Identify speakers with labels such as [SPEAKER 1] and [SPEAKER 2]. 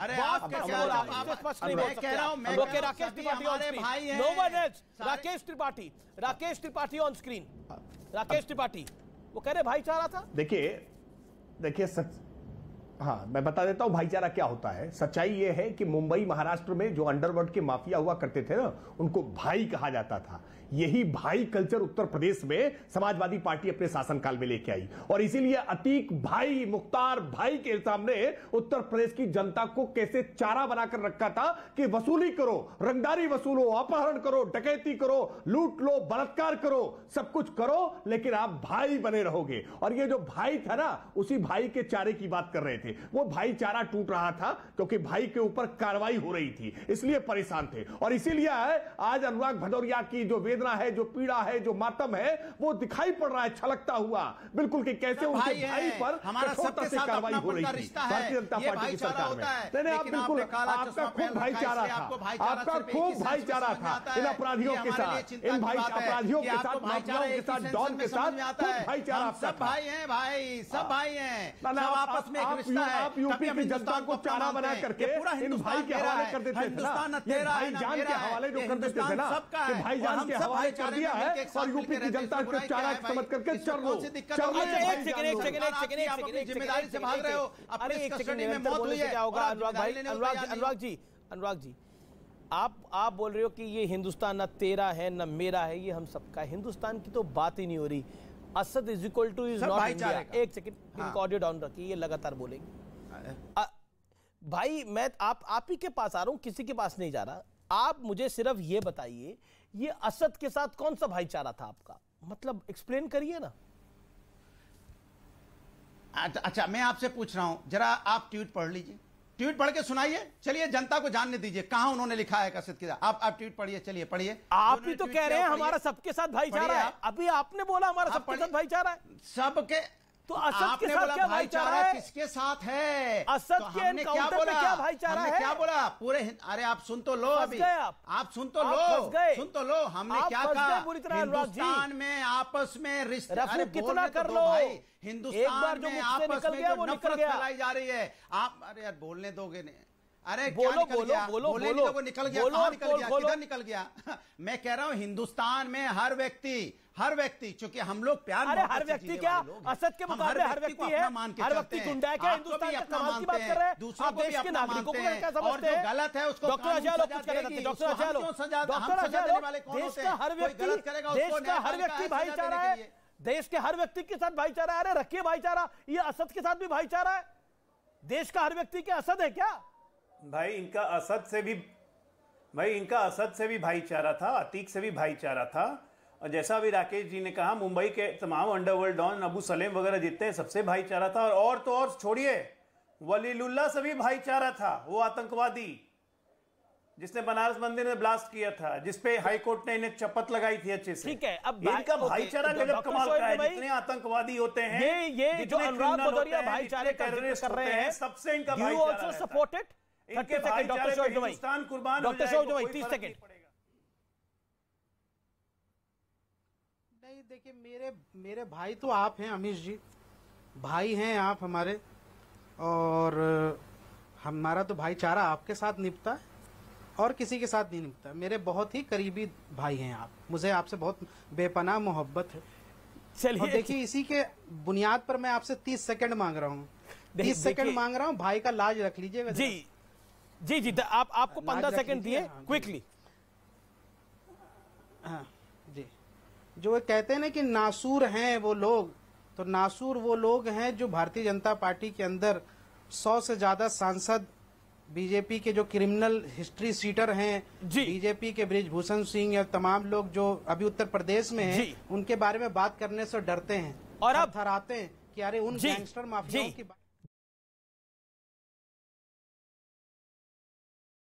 [SPEAKER 1] Rakesh Tripathi on screen. Rakesh Tripathi वो कह रहे भाईचारा था।
[SPEAKER 2] देखिए हाँ, मैं बता देता हूं भाईचारा क्या होता है। सच्चाई यह है कि मुंबई महाराष्ट्र में जो अंडरवर्ल्ड के माफिया हुआ करते थे ना, उनको भाई कहा जाता था। यही भाई कल्चर उत्तर प्रदेश में समाजवादी पार्टी अपने शासनकाल में लेके आई, और इसीलिए अतीक भाई, मुख्तार भाई के सामने उत्तर प्रदेश की जनता को कैसे चारा बनाकर रखा था कि वसूली करो, रंगदारी वसूलो, अपहरण करो, डकैती करो, लूट लो, बलात्कार करो, सब कुछ करो, लेकिन आप भाई बने रहोगे। और ये जो भाई था ना, उसी भाई के चारे की बात कर रहे थे। वो भाईचारा टूट रहा था क्योंकि भाई के ऊपर कार्रवाई हो रही थी, इसलिए परेशान थे। और इसीलिए आज अनुराग भदौरिया की जो वेदना है, जो पीड़ा है, जो मातम है, वो दिखाई पड़ रहा है छलकता हुआ बिल्कुल कि कैसे उनके भाई पर कठोरता से कार्रवाई हो रही थी भारतीय जनता पार्टी की सरकार में। नहीं, आप बिल्कुल, आपका खूब भाईचारा था, आपका खूब भाईचारा था इन अपराधियों के साथ, इन अपराधियों के साथ, माफियाओं के साथ, डॉन के साथ खूब भाईचारा।
[SPEAKER 3] सब भाई हैं भाई, सब भाई हैं, आपस में
[SPEAKER 2] आप यूपी की जनता को चारा बना करके इन भाई के हवाले कर देते थे ना, ये भाईजान के हवाले जो कर देते थे ना, कि भाईजान के हवाले कर दिया है और यूपी की जनता को चारा समझ करके चर लो।
[SPEAKER 3] जिम्मेदारी से भाग रहे हो, अपने कस्टडी में मौत हुई है।
[SPEAKER 1] अनुराग जी, आप बोल रहे हो कि ये हिंदुस्तान न तेरा है न मेरा है, ये हम सबका है। हिंदुस्तान की तो बात ही नहीं हो रही। Asad is equal to is not India. एक सेकंड, इनको ऑडियो डाउन रखिए, ये लगातार बोलेंगे। भाई मैं आप ही के पास आ रहा हूं, किसी के पास नहीं जा रहा। आप मुझे सिर्फ ये बताइए, ये असद के साथ कौन सा भाईचारा था आपका? मतलब एक्सप्लेन करिए ना।
[SPEAKER 3] अच्छा, मैं आपसे पूछ रहा हूं, जरा आप ट्वीट पढ़ लीजिए, ट्वीट पढ़ के सुनाइए। चलिए जनता को जानने दीजिए कहां उन्होंने लिखा है असद के साथ। आप ट्वीट पढ़िए, चलिए पढ़िए।
[SPEAKER 1] आप ही तो कह रहे हैं हमारा सबके साथ भाईचारा है। अभी आपने बोला हमारा सबके साथ भाईचारा है।
[SPEAKER 3] सबके तो असद के साथ क्या भाईचारा है? किसके साथ है?
[SPEAKER 1] असद के एनकाउंटर पे क्या भाईचारा है?
[SPEAKER 3] क्या बोला पूरे? अरे आप सुन तो लो, अभी आप सुन तो लो, हमने क्या कहा? हिंदुस्तान में आपस में रिश्ते
[SPEAKER 1] कितना कर लो
[SPEAKER 3] भाई, हिंदुस्तान में आपस में जो नफरत फैलाई जा रही है। आप अरे यार बोलने दोगे नहीं? अरे
[SPEAKER 1] बोलो,
[SPEAKER 3] निकल गया? निकल गया, कहां निकल गया, किधर निकल गया? मैं कह रहा हूं हिंदुस्तान में हर व्यक्ति, चूंकि हम लोग प्यार,
[SPEAKER 1] अरे हर व्यक्ति क्या असद के मुकाबले हर व्यक्ति है? हर व्यक्ति गुंडा है क्या? हिंदुस्तान के कमाल की बात कर रहे हैं, दूसरों को देश के नागरिकों को क्या समझते हैं?
[SPEAKER 3] गलत है उसको
[SPEAKER 1] डॉक्टर अजय लोग कुछ कह रहे थे। डॉक्टर अजय लोग देश का हर व्यक्ति भाईचारा है, देश के हर व्यक्ति के साथ भाईचारा है। अरे रखिए भाईचारा, ये असद के साथ भी भाईचारा है। देश का हर व्यक्ति क्या असद है क्या?
[SPEAKER 4] भाई इनका असद से भी भाईचारा था, अतीक से भी भाईचारा था। और जैसा अभी राकेश जी ने कहा, मुंबई के तमाम अंडरवर्ल्ड डॉन, अबू सलेम वगैरह जितने, सबसे भाईचारा था। और तो और छोड़िए, वलीलुल्लाह से भी भाईचारा था। वो आतंकवादी जिसने बनारस मंदिर में ब्लास्ट किया था, जिसपे हाईकोर्ट ने इन्हें चपत लगाई थी अच्छे से।
[SPEAKER 1] ठीक है, अब
[SPEAKER 4] इनका भाईचारा गजब कमाल का है। जितने आतंकवादी होते हैं,
[SPEAKER 1] ये जो अनुराग भदौरिया भाईचारे का जिक्र कर रहे हैं,
[SPEAKER 4] सबसे इनका भाईचारा
[SPEAKER 1] सपोर्टेड। 30 सेकंड डॉक्टर शोएब जमाई 30 सेकंड।
[SPEAKER 5] नहीं देखिए, मेरे भाई तो आप हैं अमीश जी, भाई हैं आप हमारे, और हमारा तो भाईचारा आपके साथ निपटा है और किसी के साथ नहीं निपटा। मेरे बहुत ही करीबी भाई हैं आप, मुझे आपसे बहुत बेपनाह मोहब्बत है।
[SPEAKER 1] चलिए
[SPEAKER 5] देखिए, इसी के बुनियाद पर मैं आपसे 30 सेकंड मांग रहा हूँ, 30 सेकंड मांग रहा हूँ। भाई का लाज रख लीजिएगा
[SPEAKER 1] जी। आपको 15 सेकंड दिए, क्विकली।
[SPEAKER 5] हाँ जी, जो वे कहते हैं ना कि नासूर हैं वो लोग, तो नासूर वो लोग हैं जो भारतीय जनता पार्टी के अंदर 100 से ज्यादा सांसद, बीजेपी के जो क्रिमिनल हिस्ट्री सीटर हैं, बीजेपी के बृजभूषण सिंह या तमाम लोग जो अभी उत्तर प्रदेश में हैं, उनके बारे में बात करने से डरते हैं और अब थराते हैं कि अरे उन गैंगस्टर माफियाओं की